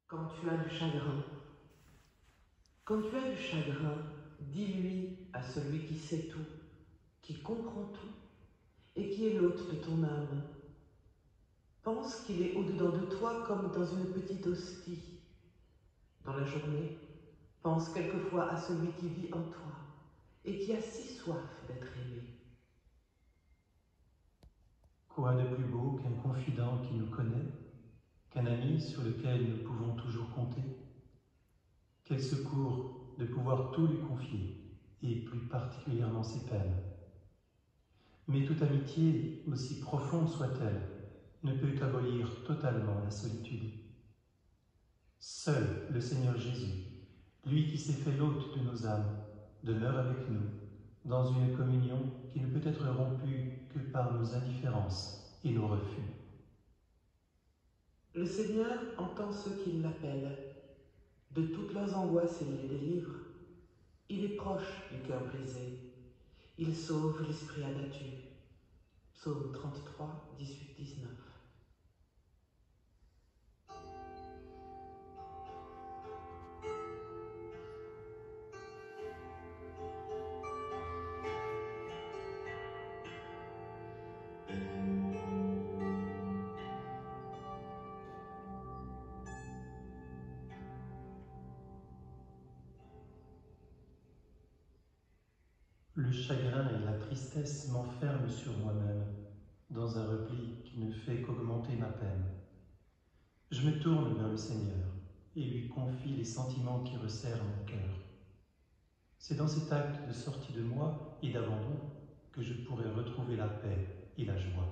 Quand tu as du chagrin, quand tu as du chagrin, dis-lui à celui qui sait tout, qui comprend tout et qui est l'hôte de ton âme. Pense qu'il est au-dedans de toi comme dans une petite hostie. Dans la journée, pense quelquefois à celui qui vit en toi et qui a si soif d'être aimé. Quoi de plus beau qu'un confident qui nous connaît, qu'un ami sur lequel nous pouvons toujours compter? Quel secours de pouvoir tout lui confier, et plus particulièrement ses peines. Mais toute amitié, aussi profonde soit-elle, ne peut abolir totalement la solitude. Seul le Seigneur Jésus, lui qui s'est fait l'hôte de nos âmes, demeure avec nous, dans une communion qui ne peut être rompue que par nos indifférences et nos refus. Le Seigneur entend ceux qui l'appellent. De toutes leurs angoisses, il les délivre. Il est proche du cœur brisé. Il sauve l'esprit abattu. Psaume 33, 18, 19. Le chagrin et la tristesse m'enferment sur moi-même, dans un repli qui ne fait qu'augmenter ma peine. Je me tourne vers le Seigneur et lui confie les sentiments qui resserrent mon cœur. C'est dans cet acte de sortie de moi et d'abandon que je pourrais retrouver la paix et la joie.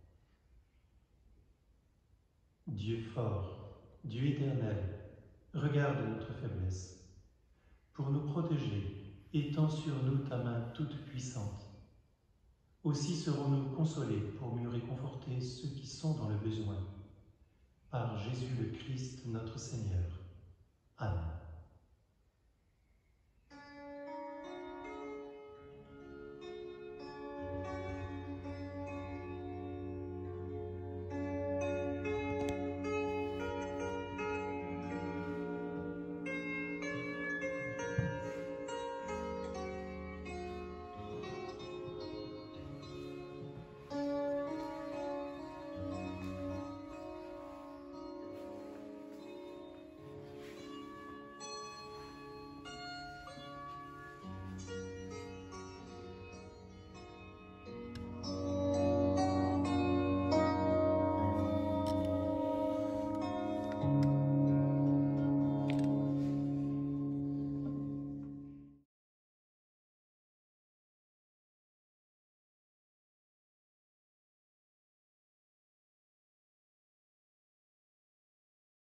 Dieu fort, Dieu éternel, regarde notre faiblesse. Pour nous protéger, étends sur nous ta main toute puissante. Aussi serons-nous consolés pour mieux réconforter ceux qui sont dans le besoin. Par Jésus le Christ notre Seigneur. Amen.